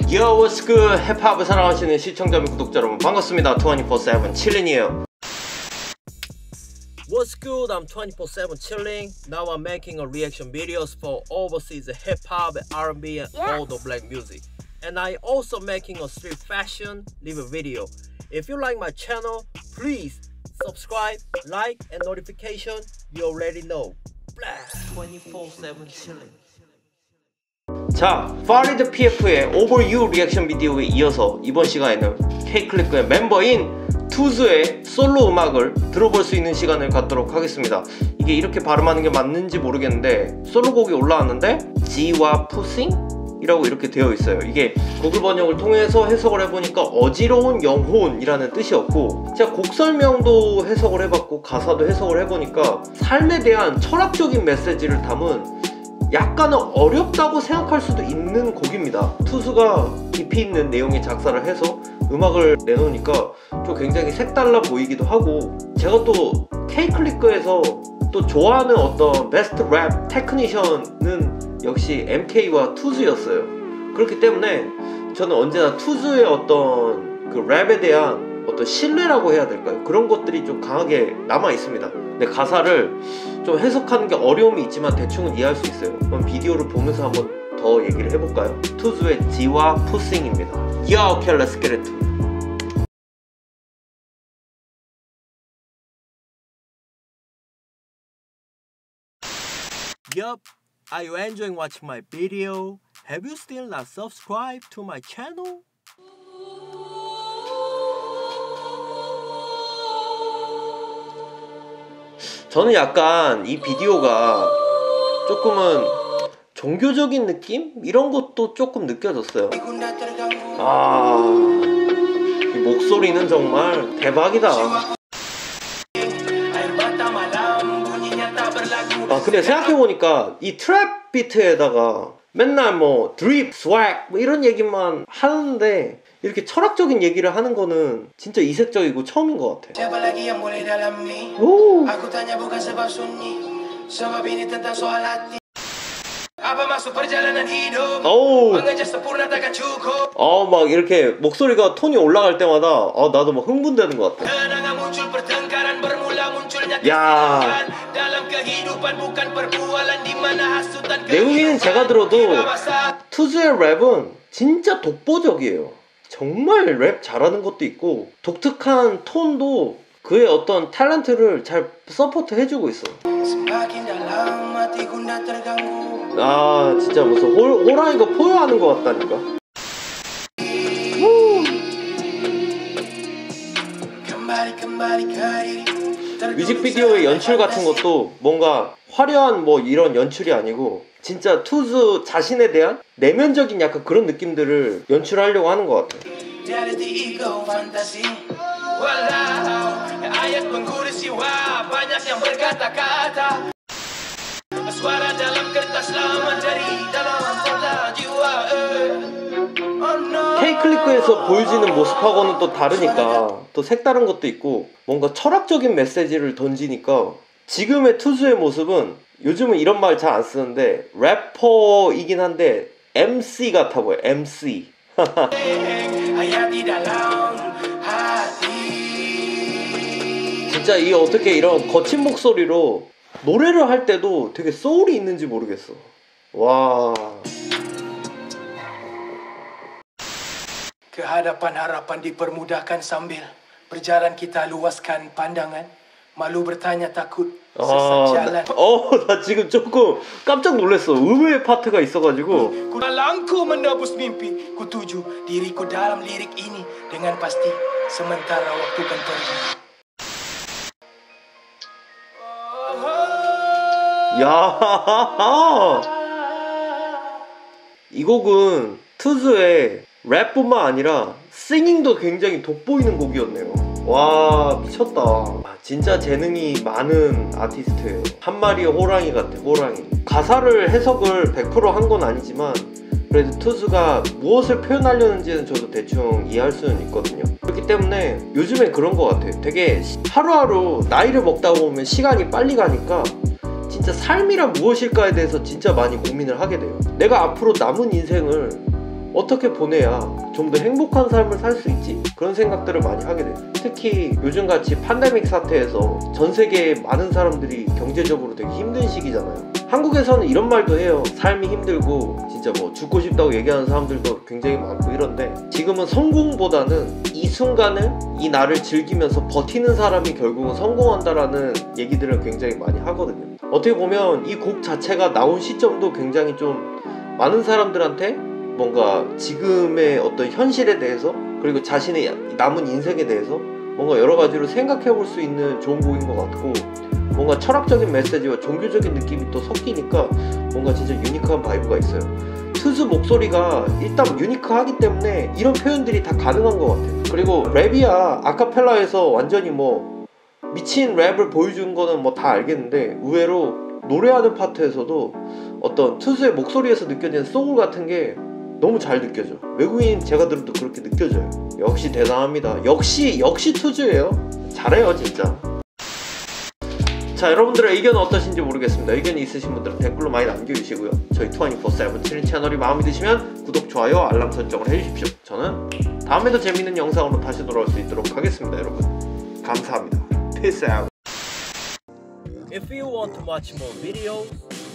Yo, what's good? 힙합을 사랑하시는 시청자 및 구독자 여러분 반갑습니다. 24/7 칠린이에요. What's good? I'm 24/7 chilling. Now I'm making a reaction videos for overseas hip-hop, R&B and all the black music. And I also making a street fashion review video. If you like my channel, please subscribe, like and notification. You already know. 24/7 chilling. 자, 파리드 PF의 Over You 리액션 비디오에 이어서 이번 시간에는 K-클릭의 멤버인 투즈의 솔로 음악을 들어볼 수 있는 시간을 갖도록 하겠습니다. 이게 이렇게 발음하는 게 맞는지 모르겠는데 솔로곡이 올라왔는데 지와 푸싱? 이라고 이렇게 되어 있어요. 이게 구글 번역을 통해서 해석을 해보니까 어지러운 영혼이라는 뜻이었고, 제가 곡 설명도 해석을 해봤고 가사도 해석을 해보니까 삶에 대한 철학적인 메시지를 담은 약간은 어렵다고 생각할 수도 있는 곡입니다. 투수가 깊이 있는 내용의 작사를 해서 음악을 내놓으니까 좀 굉장히 색달라 보이기도 하고, 제가 또 K-클릭에서 또 좋아하는 어떤 베스트 랩 테크니션은 역시 MK와 투즈였어요. 그렇기 때문에 저는 언제나 투즈의 어떤 그 랩에 대한 어떤 신뢰라고 해야 될까요? 그런 것들이 좀 강하게 남아 있습니다. 근데 가사를 좀 해석하는 게 어려움이 있지만 대충은 이해할 수 있어요. 그럼 비디오를 보면서 한번 더 얘기를 해볼까요? 투즈의 지와 푸싱입니다. Yo, okay, let's get it. Yup, are you enjoying watching my video? Have you still not subscribed to my channel? 저는 약간 이 비디오가 조금은 종교적인 느낌? 이런 것도 조금 느껴졌어요. 이 목소리는 정말 대박이다. 근데 생각해보니까 이 트랩 비트에다가 맨날 뭐 드립, 스웩 뭐 이런 얘기만 하는데 이렇게 철학적인 얘기를 하는 거는 진짜 이색적이고 처음인 것 같아. 오. 막 이렇게 목소리가 톤이 올라갈 때마다 나도 막 흥분되는 것 같아. 야, 내용은 제가 들어도 투즈의 랩은 진짜 독보적이에요. 정말 랩 잘하는 것도 있고 독특한 톤도 그의 어떤 탤런트를 잘 서포트 해주고 있어. 진짜 무슨 호랑이가 포효하는 것 같다니까. 뮤직비디오의 연출 같은 것도 뭔가 화려한 뭐 이런 연출이 아니고 진짜 투즈 자신에 대한 내면적인 약간 그런 느낌들을 연출하려고 하는 것 같아. K-클릭에서 보여지는 모습하고는 또 다르니까 또 색다른 것도 있고 뭔가 철학적인 메시지를 던지니까 지금의 투즈의 모습은 요즘은 이런 말 잘 안 쓰는데 래퍼이긴 한데 MC 같아 보여. MC. 진짜 이 어떻게 이런 거친 목소리로 노래를 할 때도 되게 소울이 있는지 모르겠어. 와. Kehadapan-harapan dipermudahkan sambil berjalan kita luaskan pandangan. Malu bertanya takut sesat jalan. 나 지금 조금 깜짝 놀랐어. 의외의 파트가 있어가지고. Dalamku menebus mimpi, ku tuju diriku dalam lirik ini dengan pasti sementara waktu kan pergi. 야, 이 곡은 투즈의 랩뿐만 아니라 싱잉도 굉장히 돋보이는 곡이었네요. 와, 미쳤다. 진짜 재능이 많은 아티스트예요. 한 마리의 호랑이 같아, 호랑이. 가사를 해석을 100% 한 건 아니지만 그래도 투즈가 무엇을 표현하려는지는 저도 대충 이해할 수는 있거든요. 그렇기 때문에 요즘엔 그런 것 같아. 되게 하루하루 나이를 먹다 보면 시간이 빨리 가니까 진짜 삶이란 무엇일까에 대해서 진짜 많이 고민을 하게 돼요. 내가 앞으로 남은 인생을 어떻게 보내야 좀 더 행복한 삶을 살 수 있지? 그런 생각들을 많이 하게 돼요. 특히 요즘같이 팬데믹 사태에서 전 세계의 많은 사람들이 경제적으로 되게 힘든 시기잖아요. 한국에서는 이런 말도 해요. 삶이 힘들고 진짜 뭐 죽고 싶다고 얘기하는 사람들도 굉장히 많고 이런데, 지금은 성공보다는 이 순간을, 이 날을 즐기면서 버티는 사람이 결국은 성공한다라는 얘기들을 굉장히 많이 하거든요. 어떻게 보면 이 곡 자체가 나온 시점도 굉장히 좀 많은 사람들한테 뭔가 지금의 어떤 현실에 대해서, 그리고 자신의 남은 인생에 대해서 뭔가 여러 가지로 생각해 볼 수 있는 좋은 곡인 것 같고, 뭔가 철학적인 메시지와 종교적인 느낌이 또 섞이니까 뭔가 진짜 유니크한 바이브가 있어요. 트수 목소리가 일단 유니크하기 때문에 이런 표현들이 다 가능한 것 같아요. 그리고 랩이야 아카펠라에서 완전히 뭐 미친 랩을 보여준 거는 뭐 다 알겠는데, 의외로 노래하는 파트에서도 어떤 트수의 목소리에서 느껴지는 소울 같은 게 너무 잘 느껴져. 외국인 제가 들어도 그렇게 느껴져요. 역시 대단합니다. 역시 투즈예요. 잘해요 진짜. 자, 여러분들의 의견은 어떠신지 모르겠습니다. 의견이 있으신 분들은 댓글로 많이 남겨주시고요. 저희 24/7 트린 채널이 마음에 드시면 구독, 좋아요, 알람 설정을 해주십시오. 저는 다음에도 재밌는 영상으로 다시 돌아올 수 있도록 하겠습니다. 여러분 감사합니다. Peace out. If you want to watch more videos,